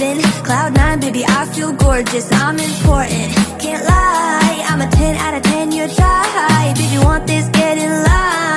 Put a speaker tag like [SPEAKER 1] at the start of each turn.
[SPEAKER 1] vibing, cloud nine, baby, I feel gorgeous, I'm important. Can't lie, I'm a 10 out of 10, you try. Baby, want this, get in line.